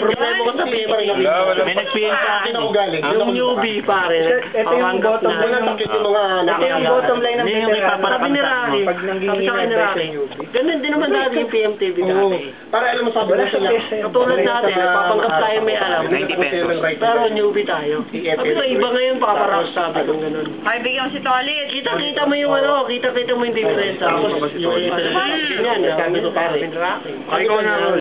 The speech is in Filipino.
problema ko sa PMTV. May nag-PM sa akin. Yung newbie pare. Ito yung bottom line ng ito yung bottom line ng Hindi yung Sabi ni Rocky, pag sabi nanghihingi sa akin ni ng Rocky, newbie. ganun din naman dati yung PMTV dati. Para alam mo sabi Wala ko sa sila. pesa. Katulad natin, nagpapanggap tayo may alam. 90 pesos. Pero newbie tayo. Sabi ko, iba ngayon paparak sabi kong ganun. Ay, bigyan ko si Tolit. Kita mo yung ano, kita mo yung difference. Tapos yung ganyan, sabi ko pare. Sabi ko na,